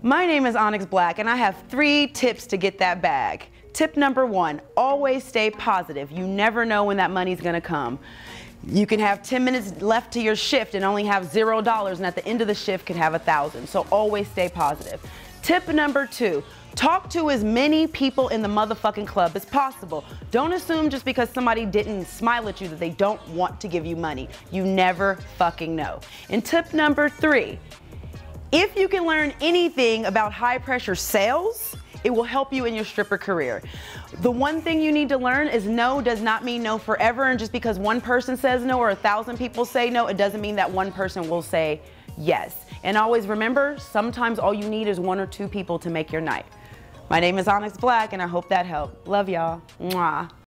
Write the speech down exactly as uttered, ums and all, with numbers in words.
My name is Onyx Black and I have three tips to get that bag. Tip number one, always stay positive. You never know when that money's gonna come. You can have ten minutes left to your shift and only have zero dollars, and at the end of the shift could have a thousand. So always stay positive. Tip number two, talk to as many people in the motherfucking club as possible. Don't assume just because somebody didn't smile at you that they don't want to give you money. You never fucking know. And tip number three, if you can learn anything about high pressure sales, it will help you in your stripper career. The one thing you need to learn is no does not mean no forever, and just because one person says no or a thousand people say no, it doesn't mean that one person will say yes. And always remember, sometimes all you need is one or two people to make your night. My name is Onyx Black and I hope that helped. Love y'all. Mwah.